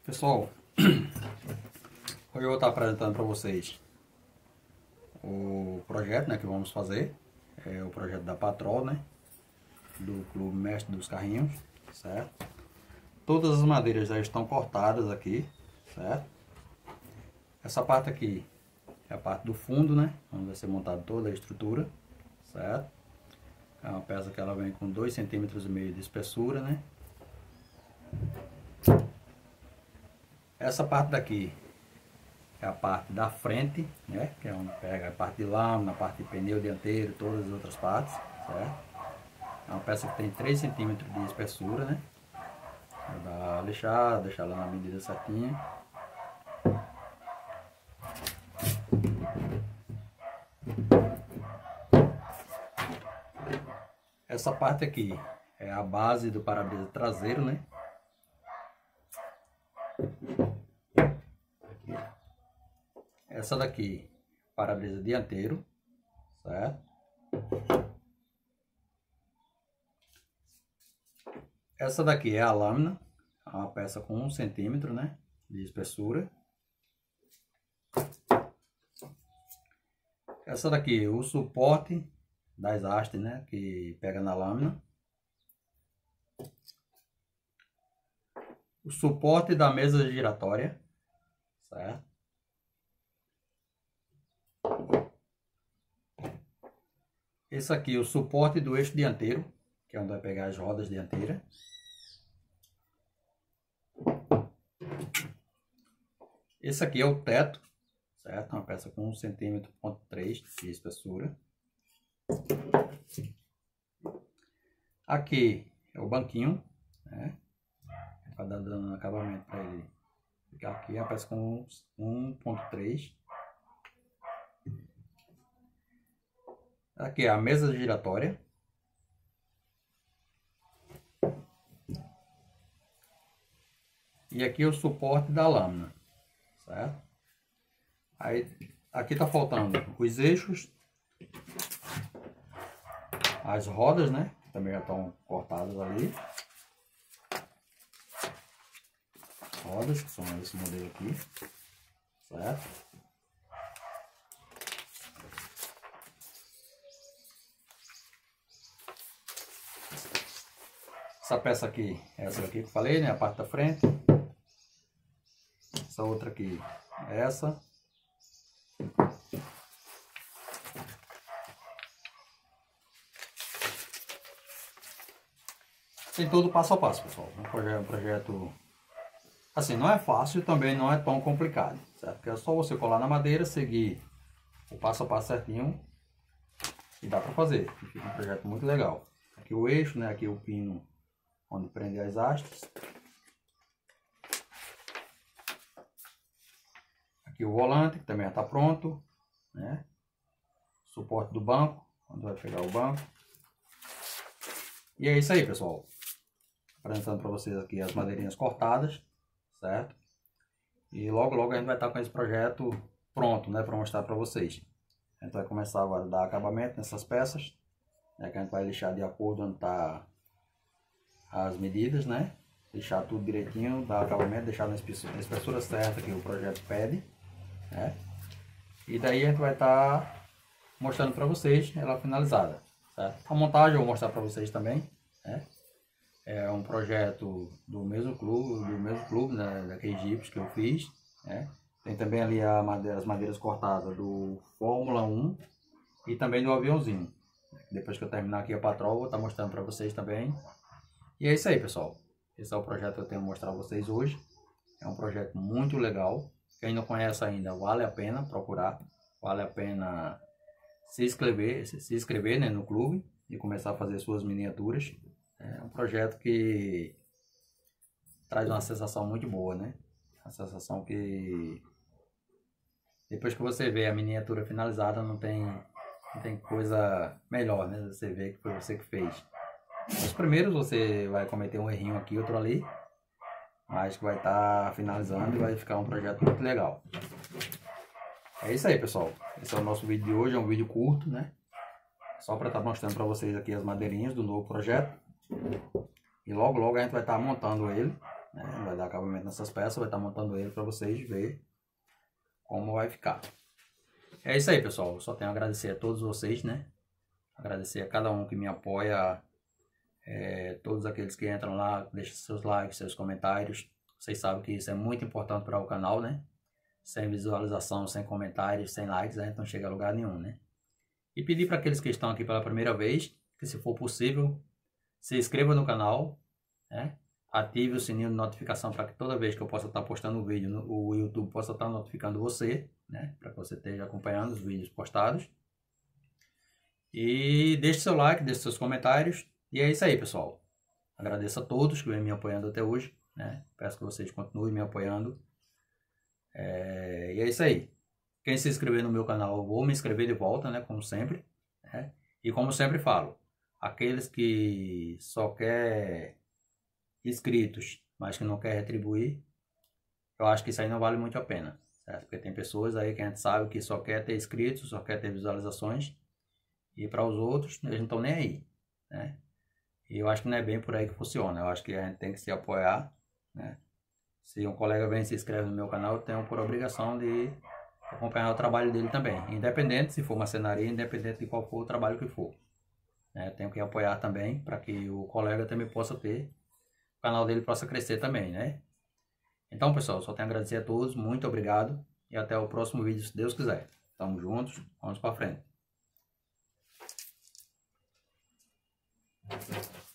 Pessoal, hoje eu vou estar apresentando para vocês o projeto, né, que vamos fazer. É o projeto da Patrol, né, do Clube Mestre dos Carrinhos, certo? Todas as madeiras já estão cortadas aqui, certo? Essa parte aqui é a parte do fundo, né, onde vai ser montada toda a estrutura, certo? É uma peça que ela vem com 2,5 cm de espessura, né? Essa parte daqui é a parte da frente, né? Que é onde pega a parte de lâmina, a parte de pneu dianteiro, todas as outras partes, certo? É uma peça que tem 3 cm de espessura, né? Vou dar a lixada, deixar ela na medida certinha. Essa parte aqui é a base do para-brisa traseiro, né? Essa daqui, para-brisa dianteiro, certo? Essa daqui é a lâmina, uma peça com 1 cm, né, de espessura. Essa daqui é o suporte das hastes, né, que pega na lâmina. O suporte da mesa giratória, certo? Esse aqui é o suporte do eixo dianteiro, que é onde vai pegar as rodas dianteiras. Esse aqui é o teto, certo? Uma peça com 1,3 cm de espessura. Aqui é o banquinho, né? Para dar dando acabamento para ele. Aqui é a peça com 1,3. Aqui é a mesa giratória. E aqui é o suporte da lâmina, certo? Aí, aqui tá faltando os eixos, as rodas, né? Que também já estão cortadas ali. Rodas, que são esse modelo aqui, certo? Essa peça aqui, essa aqui que eu falei, né? A parte da frente. Essa outra aqui, essa. Tem todo passo a passo, pessoal. Um projeto, assim, não é fácil, também não é tão complicado, certo? Porque é só você colar na madeira, seguir o passo a passo certinho e dá pra fazer. Fica um projeto muito legal. Aqui o eixo, né? Aqui o pino onde prende as hastes. Aqui o volante, que também já está pronto, né? Suporte do banco, onde vai pegar o banco. E é isso aí, pessoal. Apresentando para vocês aqui as madeirinhas cortadas, certo? E logo logo a gente vai estar com esse projeto pronto, né? Para mostrar para vocês. A gente vai começar agora a dar acabamento nessas peças, né? Que a gente vai lixar de acordo onde tá as medidas, né? Deixar tudo direitinho, dar acabamento, deixar na espessura certa que o projeto pede, né? E daí a gente vai estar mostrando para vocês ela finalizada, certo? A montagem eu vou mostrar para vocês também, né? É um projeto do mesmo clube, né, daqueles jipes que eu fiz, né? Tem também ali as madeiras cortadas do Fórmula 1 e também do aviãozinho. Depois que eu terminar aqui a Patrol, vou estar mostrando para vocês também. E é isso aí, pessoal. Esse é o projeto que eu tenho que mostrar a vocês hoje. É um projeto muito legal. Quem não conhece ainda, vale a pena procurar. Vale a pena se inscrever, né, no clube e começar a fazer suas miniaturas. É um projeto que traz uma sensação muito boa, né? Uma sensação que depois que você vê a miniatura finalizada, não tem coisa melhor, né? Você vê que foi você que fez. Os primeiros você vai cometer um errinho aqui, outro ali, mas que vai estar finalizando e vai ficar um projeto muito legal. É isso aí, pessoal. Esse é o nosso vídeo de hoje, é um vídeo curto, né? Só para estar mostrando para vocês aqui as madeirinhas do novo projeto. E logo logo a gente vai estar montando ele, né? Vai dar acabamento nessas peças, vai estar montando ele para vocês verem como vai ficar. É isso aí, pessoal. Eu só tenho a agradecer a todos vocês, né? Agradecer a cada um que me apoia, todos aqueles que entram lá, deixam seus likes, seus comentários. Vocês sabem que isso é muito importante para o canal, né? Sem visualização, sem comentários, sem likes, a gente não chega a lugar nenhum, né? E pedir para aqueles que estão aqui pela primeira vez, que se for possível, se inscreva no canal, né? Ative o sininho de notificação para que toda vez que eu possa estar postando um vídeo, o YouTube possa estar notificando você, né? Para que você esteja acompanhando os vídeos postados. E deixe seu like, deixe seus comentários. E é isso aí, pessoal. Agradeço a todos que vêm me apoiando até hoje, né? Peço que vocês continuem me apoiando. E é isso aí. Quem se inscrever no meu canal, eu vou me inscrever de volta, né? Como sempre, né? E como sempre falo, aqueles que só quer inscritos, mas que não quer retribuir, eu acho que isso aí não vale muito a pena, certo? Porque tem pessoas aí que a gente sabe que só quer ter inscritos, só quer ter visualizações, e para os outros, eles não estão nem aí, né? E eu acho que não é bem por aí que funciona. Eu acho que a gente tem que se apoiar, né? Se um colega vem e se inscreve no meu canal, eu tenho por obrigação de acompanhar o trabalho dele também. Independente se for marcenaria, independente de qual for o trabalho que for, né? Eu tenho que apoiar também para que o colega também possa ter, o canal dele possa crescer também, né? Então, pessoal, só tenho a agradecer a todos. Muito obrigado. E até o próximo vídeo, se Deus quiser. Tamo juntos. Vamos para frente.